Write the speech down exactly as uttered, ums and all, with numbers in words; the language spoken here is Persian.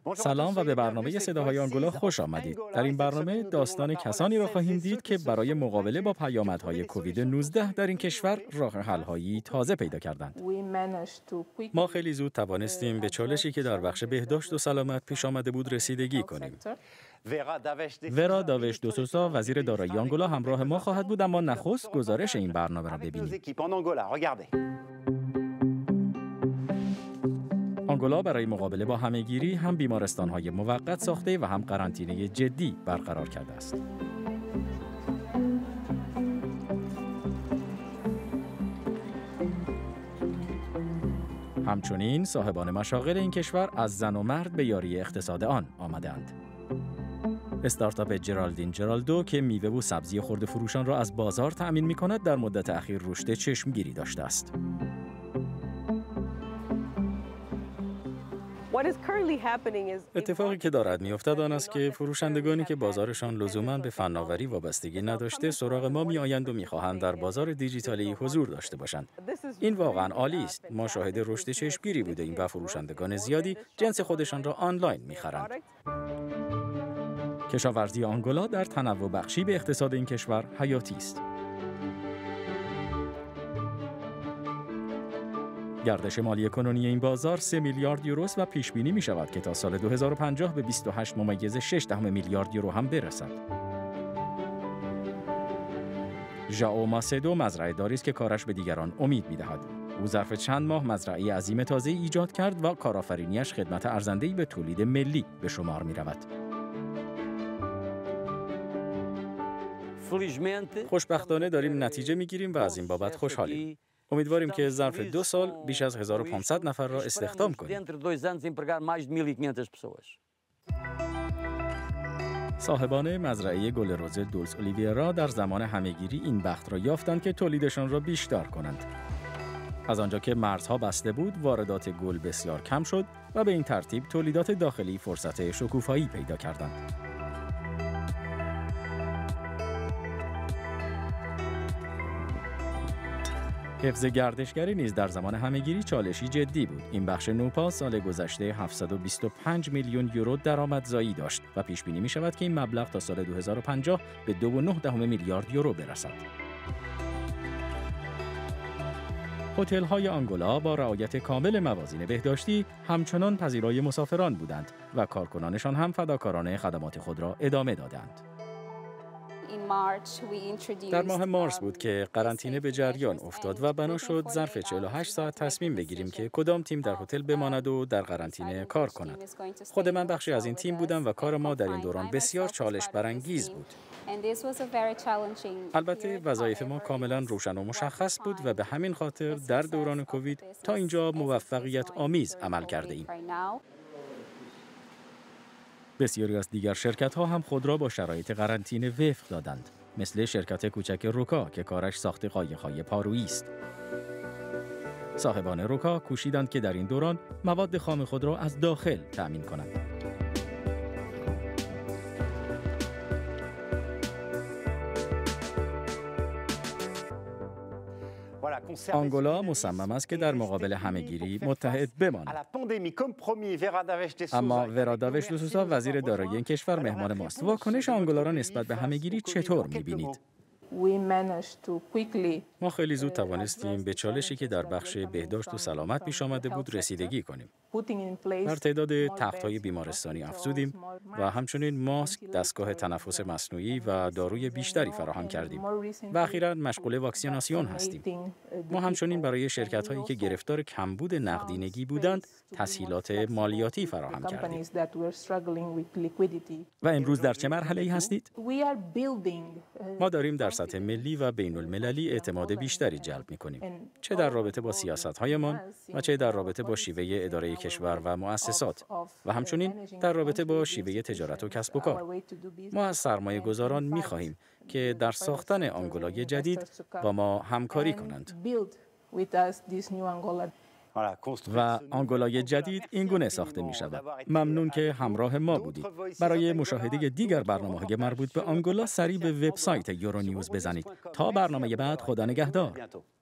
سلام و به برنامه صداهای آنگولا خوش آمدید. در این برنامه داستان کسانی را خواهیم دید که برای مقابله با پیامدهای کووید نوزده در این کشور راه حل‌هایی تازه پیدا کردند. ما خیلی زود توانستیم به چالشی که در بخش بهداشت و سلامت پیش آمده بود رسیدگی کنیم. ورا داوش دو سوسا وزیر دارایی آنگولا همراه ما خواهد بود، اما نخست گزارش این برنامه را ببینیم. آنگولا برای مقابله با همه‌گیری هم بیمارستان‌های موقت ساخته و هم قرنطینه جدی برقرار کرده است. همچنین صاحبان مشاغل این کشور از زن و مرد به یاری اقتصاد آن آمدند. استارتاپ جرالدین جرالدو که میوه و سبزی خرده فروشان را از بازار تأمین می‌کند در مدت اخیر رشد چشمگیری داشته است. اتفاقی که دارد می‌افتد آن است که فروشندگانی که بازارشان لزوماً به فناوری وابستگی نداشته سراغ ما می‌آیند و می‌خواهند در بازار دیجیتالی حضور داشته باشند. این واقعاً عالی است. ما شاهد رشد چشمگیری بوده‌ایم و فروشندگان زیادی جنس خودشان را آنلاین می‌خرند. کشاورزی آنگولا در تنوع بخشی به اقتصاد این کشور حیاتی است. گردش مالی کنونی این بازار سه میلیارد یوروست و پیش بینی می شود که تا سال دو هزار و پنجاه به بیست و هشت ممیز شش دهم میلیارد یورو هم برسد. ژائو ماسدو مزرعه داری است که کارش به دیگران امید می دهد. او ظرف چند ماه مزرعه عظیم تازه ایجاد کرد و کارآفرینیش خدمت ارزنده‌ای به تولید ملی به شمار می رود. خوشبختانه داریم نتیجه می گیریم و از این بابت خوشحالیم. امیدواریم که ظرف دو سال بیش از هزار و پانصد نفر را استخدام کنیم. صاحبان مزرعه گل رز دولس اولیویرا در زمان همه‌گیری این بخت را یافتند که تولیدشان را بیشتر کنند. از آنجا که مرزها بسته بود، واردات گل بسیار کم شد و به این ترتیب تولیدات داخلی فرصت شکوفایی پیدا کردند. حفظ گردشگری نیز در زمان همه‌گیری چالشی جدی بود. این بخش نوپا سال گذشته هفتصد و بیست و پنج میلیون یورو درآمدزایی داشت و پیش بینی می شود که این مبلغ تا سال دو هزار و پنجاه به دو و نه دهم میلیارد یورو برسد. هتل‌های آنگولا با رعایت کامل موازین بهداشتی همچنان پذیرای مسافران بودند و کارکنانشان هم فداکارانه خدمات خود را ادامه دادند. در ماه مارس بود که قرنطینه به جریان افتاد و بنا شد ظرف چهل و هشت ساعت تصمیم بگیریم که کدام تیم در هتل بماند و در قرنطینه کار کند. خود من بخشی از این تیم بودم و کار ما در این دوران بسیار چالش برانگیز بود. البته وظایف ما کاملا روشن و مشخص بود و به همین خاطر در دوران کووید تا اینجا موفقیت آمیز عمل کرده ایم. بسیاری از دیگر شرکت‌ها هم خود را با شرایط قرنطینه وفق دادند، مثل شرکت کوچک روکا که کارش ساخت قایق‌های پارویی است. صاحبان روکا کوشیدند که در این دوران مواد خام خود را از داخل تأمین کنند. آنگولا مصمم است که در مقابل همه‌گیری متحد بماند. اما ورا داوش دو سوسا وزیر دارایی این کشور مهمان ماست. واکنش آنگولا را نسبت به همه‌گیری چطور می‌بینید؟ ما خیلی زود توانستیم به چالشی که در بخش بهداشت و سلامت پیش آمده بود رسیدگی کنیم. بر تعداد تخت‌های بیمارستانی افزودیم و همچنین ماسک، دستگاه تنفس مصنوعی و داروی بیشتری فراهم کردیم و اخیراً مشغول واکسیناسیون هستیم. ما همچنین برای شرکت‌هایی که گرفتار کمبود نقدینگی بودند تسهیلات مالیاتی فراهم کردیم. و امروز در چه مرحله‌ای هستید؟ ما داریم در سطح ملی و بین المللی اعتماد بیشتری جلب می‌کنیم، چه در رابطه با سیاست‌هایمان و چه در رابطه با شیوه اداره کشور و مؤسسات و همچنین در رابطه با شیوه تجارت و کسب و کار. ما از سرمایه گذاران می‌خواهیم که در ساختن آنگولای جدید با ما همکاری کنند. و آنگولای جدید این گونه ساخته می شود. ممنون که همراه ما بودید. برای مشاهده دیگر برنامه‌های مربوط به آنگولا سریع به وبسایت یورونیوز بزنید. تا برنامه بعد، خدا نگهدار.